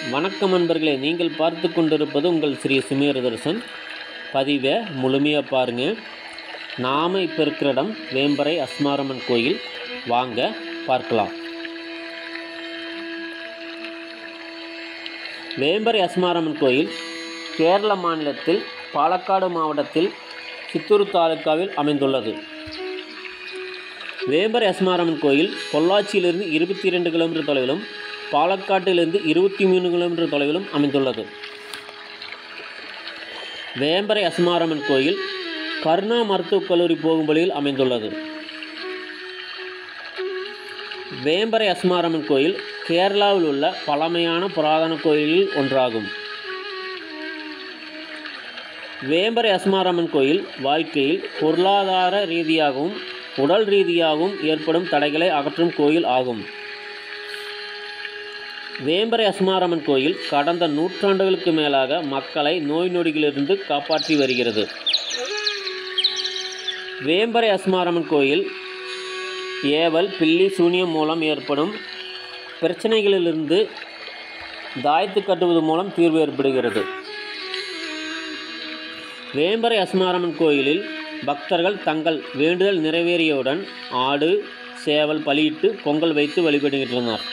வணக்கம் நண்பர்களே, நீங்கள் பார்த்து கொண்டிருப்பது உங்கள் ஸ்ரீ சுமேர் தர்சன். பதிவை முழுமையாக பாருங்கள். நாம் இப்போ இருக்கிற இடம் வேம்பரை அஸ்மாரம்மன் கோயில். வாங்க பார்க்கலாம். வேம்பரை அஸ்மாரம்மன் கோயில் கேரள மாநிலத்தில் பாலக்காடு மாவட்டத்தில் சித்தூர் தாலுக்காவில் அமைந்துள்ளது. வேம்பரை அஸ்மாரம்மன் கோயில் பொள்ளாச்சியிலிருந்து 22 கிலோமீட்டர் தொலைவிலும் பாலக்காட்டிலிருந்து 23 கிலோமீட்டர் தொலைவிலும் அமைந்துள்ளது. வேம்பரை அஸ்மாரம்மன் கோயில் கருணா மருத்துவக் கல்லூரி போகும் வழியில் அமைந்துள்ளது. வேம்பரை அஸ்மாரம்மன் கோயில் கேரளாவில் உள்ள பழமையான புராதன கோயிலில் ஒன்றாகும். வேம்பரை அஸ்மாரம்மன் கோயில் வாழ்க்கையில் பொருளாதார ரீதியாகவும் உடல் ரீதியாகவும் ஏற்படும் தடைகளை அகற்றும் கோயில் ஆகும். வேம்பரை அஸ்மாரம்மன் கோயில் கடந்த நூற்றாண்டுகளுக்கு மேலாக மக்களை நோய் நொடிகளிலிருந்து காப்பாற்றி வருகிறது. வேம்பரை அஸ்மாரம்மன் கோயில் ஏவல், பில்லி, சூனியம் மூலம் ஏற்படும் பிரச்சனைகளிலிருந்து தாயத்து கட்டுவது மூலம் தீர்வு ஏற்படுகிறது. வேம்பரை அஸ்மாரம்மன் கோயிலில் பக்தர்கள் தங்கள் வேண்டுதல் நிறைவேறியவுடன் ஆடு, சேவல் பலியிட்டு பொங்கல் வைத்து வழிபடுகின்றனர்.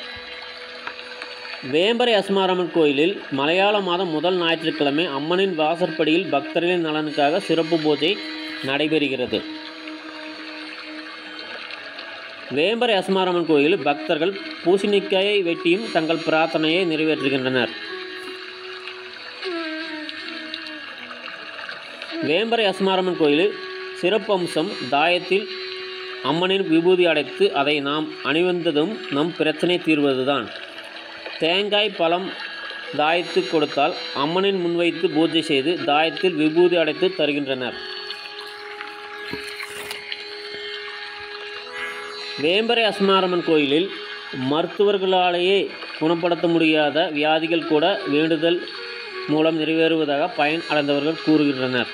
வேம்பரை அஸ்மாரம்மன் கோயிலில் மலையாள மாதம் முதல் ஞாயிற்றுக்கிழமை அம்மனின் வாசற்படியில் பக்தர்களின் நலனுக்காக சிறப்பு பூஜை நடைபெறுகிறது. வேம்பரை அஸ்மாரம்மன் கோயிலில் பக்தர்கள் பூசணிக்காயை வெட்டியும் தங்கள் பிரார்த்தனையை நிறைவேற்றுகின்றனர். வேம்பரை அஸ்மாரம்மன் கோயிலில் சிறப்பு அம்சம் தாயத்தில் அம்மனின் விபூதி அடைத்து அதை நாம் அணிவந்ததும் நம் பிரச்சனை தீர்வதுதான். தேங்காய், பழம் தாயத்து கொடுத்தால் அம்மனின் முன்வைத்து பூஜை செய்து தாயத்தில் விபூதி அடைத்து தருகின்றனர். வேம்பரை அஸ்மாரம்மன் கோயிலில் மருத்துவர்களாலேயே குணப்படுத்த முடியாத வியாதிகள் கூட வேண்டுதல் மூலம் நிறைவேறுவதாக பயன் அடைந்தவர்கள் கூறுகின்றனர்.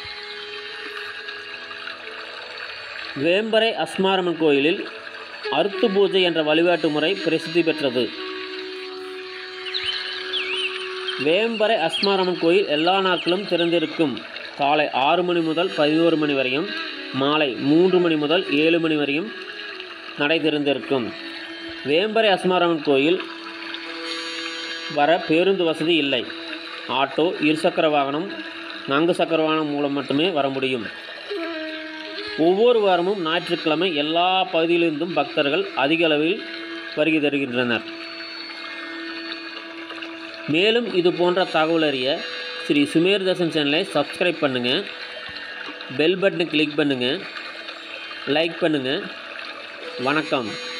வேம்பரை அஸ்மாரம்மன் கோயிலில் அருத்து பூஜை என்ற வழிபாட்டு முறை பிரசித்தி பெற்றது. வேம்பரை அஸ்மாரம்மன் கோயில் எல்லா நாட்களும் திறந்திருக்கும். காலை 6 மணி முதல் 11 மணி வரையும், மாலை 3 மணி முதல் 7 மணி வரையும் நடை திறந்திருக்கும். வேம்பரை அஸ்மாரம்மன் கோயில் வர பேருந்து வசதி இல்லை. ஆட்டோ, இருசக்கர வாகனம், 4 சக்கர வாகனம் மூலம் மட்டுமே வர முடியும். ஒவ்வொரு வாரமும் ஞாயிற்றுக்கிழமை எல்லா பகுதியிலிருந்தும் பக்தர்கள் அதிக அளவில் வருகை தருகின்றனர். மேலும் இது போன்ற தகவல் அறிய ஸ்ரீ சுமேர் தர்சன் சேனலை சப்ஸ்கிரைப் பண்ணுங்கள், பெல் பட்டனை கிளிக் பண்ணுங்கள், லைக் பண்ணுங்கள். வணக்கம்.